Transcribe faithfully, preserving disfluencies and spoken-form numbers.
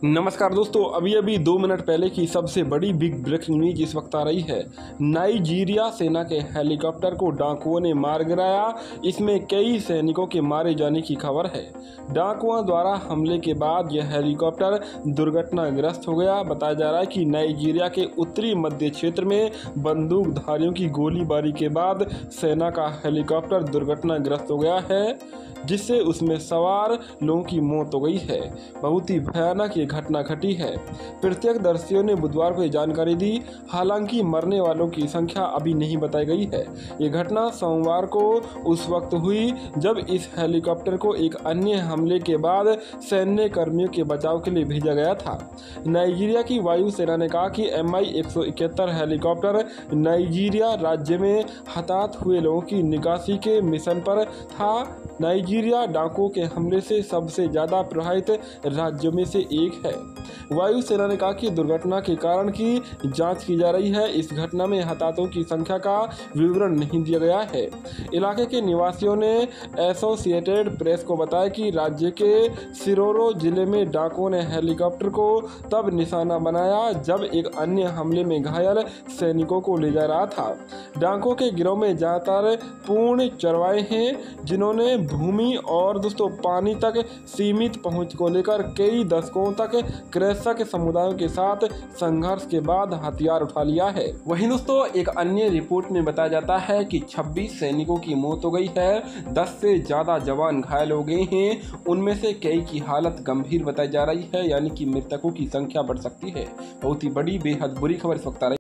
नमस्कार दोस्तों, अभी अभी दो मिनट पहले की सबसे बड़ी बिग ब्रेकिंग न्यूज इस वक्त आ रही है। नाइजीरिया सेना के हेलीकॉप्टर को डाकुओं ने मार गिराया। इसमें कई सैनिकों के मारे जाने की खबर है। डाकुओं द्वारा हमले के बाद यह हेलीकॉप्टर दुर्घटनाग्रस्त हो गया। बताया जा रहा है कि नाइजीरिया के उत्तरी मध्य क्षेत्र में बंदूकधारियों की गोलीबारी के बाद सेना का हेलीकॉप्टर दुर्घटनाग्रस्त हो गया है, जिससे उसमें सवार लोगों की मौत हो गई है। बहुत ही भयानक ये घटना घटी है। प्रत्यक्षदर्शियों ने बुधवार को ये जानकारी दी। हालांकि मरने वालों की संख्या अभी नहीं बताई गई है। ये घटना सोमवार को उस वक्त हुई जब इस हेलीकॉप्टर को एक अन्य हमले के बाद सैन्य कर्मियों के बचाव के लिए भेजा गया था। नाइजीरिया की वायुसेना ने कहा कि एम आई एक सौ इकहत्तर हेलीकॉप्टर नाइजीरिया राज्य में हताहत हुए लोगों की निकासी के मिशन पर था। नाइजीरिया डाकुओं के हमले से सबसे ज्यादा प्रभावित राज्यों में से एक है। वायुसेना ने कहा कि दुर्घटना के कारण की जांच की जा रही है। इस घटना में हताहतों की संख्या का विवरण नहीं दिया गया है। इलाके के निवासियों ने एसोसिएटेड प्रेस को बताया कि राज्य के सिरोरो जिले में डाकुओं ने हेलीकॉप्टर को तब निशाना बनाया जब एक अन्य हमले में घायल सैनिकों को ले जा रहा था। डाकुओं के गिरोह में ज्यादातर पूर्ण चरवाहे हैं, जिन्होंने भूमि और दोस्तों पानी तक सीमित पहुंच को लेकर कई दशकों तक कृषक समुदायों के साथ संघर्ष के बाद हथियार उठा लिया है। वहीं दोस्तों एक अन्य रिपोर्ट में बताया जाता है कि छब्बीस सैनिकों की मौत हो गई है, दस से ज्यादा जवान घायल हो गए हैं। उनमें से कई की हालत गंभीर बताई जा रही है, यानी कि मृतकों की संख्या बढ़ सकती है। बहुत ही बड़ी बेहद बुरी खबर इस वक्त आ रही है।